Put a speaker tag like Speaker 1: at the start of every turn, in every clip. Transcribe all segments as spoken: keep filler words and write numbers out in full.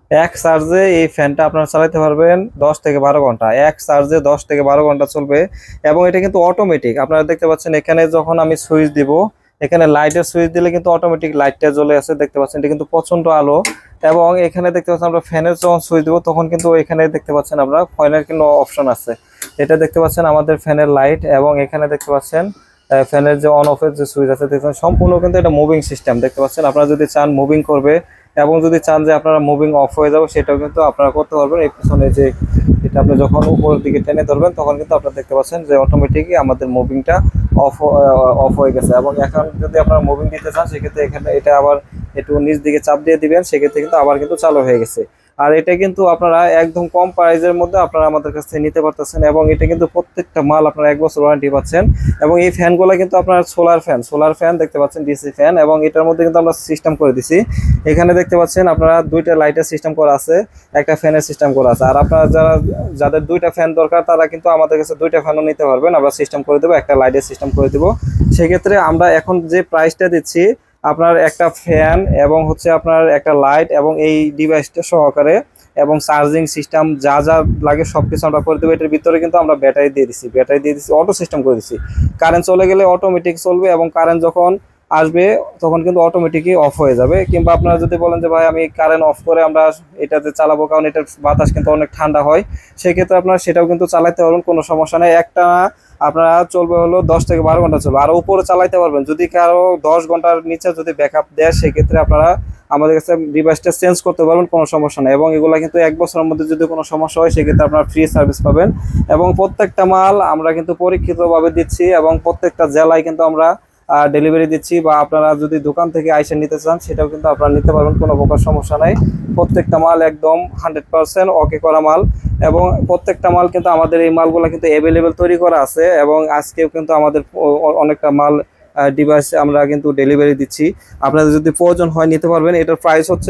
Speaker 1: এক চার্জে এই ফ্যানটা আপনারা চালাতে পারবেন দশ থেকে বারো ঘন্টা। এক চার্জে দশ থেকে বারো ঘন্টা চলবে এবং এটা কিন্তু অটোমেটিক। আপনারা দেখতে পাচ্ছেন এখানে যখন আমি সুইচ দিব, এখানে লাইটের সুইচ দিলে কিন্তু অটোমেটিক লাইটটা জ্বলে আছে, দেখতে পাচ্ছেন এটা কিন্তু প্রচন্ড আলো। এবং এখানে দেখতে পাচ্ছেন আমরা ফ্যানের যখন সুইচ দিব তখন কিন্তু এখানে দেখতে পাচ্ছেন আমরা ফ্যানের কিন্তু অপশন আছে। এটা দেখতে পাচ্ছেন আমাদের ফ্যানের লাইট, এবং এখানে দেখতে পাচ্ছেন ফ্যানের যে অন অফের যে সুইচ আছে দেখছেন সম্পূর্ণ কিন্তু এটা মুভিং সিস্টেম। দেখতে পাচ্ছেন আপনারা যদি চান মুভিং করবে, এবং যদি চান যে আপনারা মুভিং অফ হয়ে যাবে সেটাও কিন্তু আপনারা করতে পারবেন। এই পিছনে যে এটা আপনি যখন উপরের দিকে টেনে ধরবেন তখন কিন্তু আপনারা দেখতে পাচ্ছেন যে অটোমেটিকই আমাদের মুভিংটা অফ অফ হয়ে গেছে। এবং এখন যদি আপনারা মুভিং দিতে চান সেক্ষেত্রে এখানে এটা আবার একটু নিচ দিকে চাপ দিয়ে দিবেন, সেক্ষেত্রে কিন্তু আবার কিন্তু চালু হয়ে গেছে। আর এটা কিন্তু আপনারা একদম কম প্রাইসের মধ্যে আপনারা আমাদের কাছ থেকে নিতে পারতেছেন, এবং এটা কিন্তু প্রত্যেকটা মাল আপনারা এক বছর ওয়ারেন্টি পাচ্ছেন। এবং এই ফ্যানগুলো কিন্তু আপনার সোলার ফ্যান, সোলার ফ্যান দেখতে পাচ্ছেন, ডিসি ফ্যান, এবং এটার মধ্যে কিন্তু আমরা সিস্টেম করে দিছি। এখানে দেখতে পাচ্ছেন আপনারা দুইটা লাইটের সিস্টেম করা আছে, একটা ফ্যানের সিস্টেম করা আছে। আর আপনারা যারা যাদের দুইটা ফ্যান দরকার তারা কিন্তু আমাদের কাছে দুইটা ফ্যানও নিতে পারবেন, আমরা সিস্টেম করে দেবো, একটা লাইটের সিস্টেম করে দেবো। সেক্ষেত্রে আমরা এখন যে প্রাইসটা দিচ্ছি আপনার একটা ফ্যান এবং হচ্ছে আপনার একটা লাইট এবং এই ডিভাইসটা সহকারে এবং চার্জিং সিস্টেম যা যা লাগে সবকিছু আমরা করে দেবো। এটার ভিতরে কিন্তু আমরা ব্যাটারি দিয়ে দিচ্ছি, ব্যাটারি দিয়ে দিচ্ছি, অটো সিস্টেম করে দিচ্ছি। কারেন্ট চলে গেলে অটোমেটিক চলবে, এবং কারেন্ট যখন আসবে তখন কিন্তু অটোমেটিকই অফ হয়ে যাবে। কিংবা আপনারা যদি বলেন যে ভাই আমি কারেন্ট অফ করে আমরা এটাতে চালাবো, কারণ এটার বাতাস কিন্তু অনেক ঠান্ডা হয়, সেক্ষেত্রে আপনারা সেটাও কিন্তু চালাতে পারবেন, কোনো সমস্যা নেই। একটা আপনারা চলবে হলো দশ থেকে বারো ঘন্টা চলবে, আর উপরে চালাইতে পারবেন। যদি কারো দশ ঘন্টার নিচে যদি ব্যাকআপ দেয় সেক্ষেত্রে আপনারা আমাদের কাছে ডিভাইসটা চেঞ্জ করতে পারবেন, কোনো সমস্যা নেই। এবং এগুলো কিন্তু এক বছরের মধ্যে যদি কোনো সমস্যা হয় সেক্ষেত্রে আপনারা ফ্রি সার্ভিস পাবেন। এবং প্রত্যেকটা মাল আমরা কিন্তু পরীক্ষিতভাবে দিচ্ছি, এবং প্রত্যেকটা জেলায় কিন্তু আমরা ডেলিভারি দিচ্ছি। বা আপনারা যদি দোকান থেকে আইসে নিতে চান সেটাও কিন্তু আপনারা নিতে পারবেন, কোনো প্রকার সমস্যা নাই। প্রত্যেকটা মাল একদম হান্ড্রেড পার্সেন্ট ওকে করা মাল, এবং প্রত্যেকটা মাল কিন্তু আমাদের এই মালগুলো কিন্তু অ্যাভেলেবেল তৈরি করা আছে। এবং আজকেও কিন্তু আমাদের অনেকটা মাল ডিভাইস আমরা কিন্তু ডেলিভারি দিচ্ছি, আপনাদের যদি প্রয়োজন হয় নিতে পারবেন। এটার প্রাইস হচ্ছে,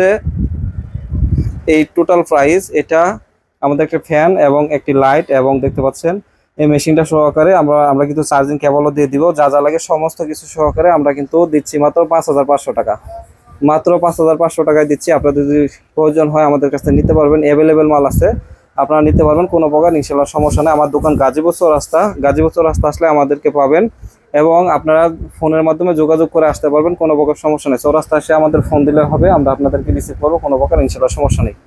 Speaker 1: এই টোটাল প্রাইস এটা আমাদের একটা ফ্যান এবং একটি লাইট, এবং দেখতে পাচ্ছেন এই মেশিনটা সহকারে আমরা আমরা কিন্তু চার্জিং কেবলও দিয়ে দিব, যা যা লাগে সমস্ত কিছু সহকারে আমরা কিন্তু দিচ্ছি মাত্র পাঁচ হাজার পাঁচশো টাকা, মাত্র পাঁচ হাজার পাঁচশো টাকায় দিচ্ছি। আপনাদের যদি প্রয়োজন হয় আমাদের কাছে নিতে পারবেন, অ্যাভেলেবেল মাল আছে, আপনারা নিতে পারবেন, কোনো প্রকার ইনশাআল্লাহ সমস্যা নেই। আমার দোকান গাজীপুর চৌরাস্তা, গাজীপুর চৌরাস্তা আসলে আমাদেরকে পাবেন, এবং আপনারা ফোনের মাধ্যমে যোগাযোগ করে আসতে পারবেন, কোনো প্রকার সমস্যা নেই। চৌরাস্তা এসে আমাদের ফোন দিলে হবে, আমরা আপনাদেরকে রিসিভ করবো, কোনো প্রকার ইনশাআল্লাহ সমস্যা নেই।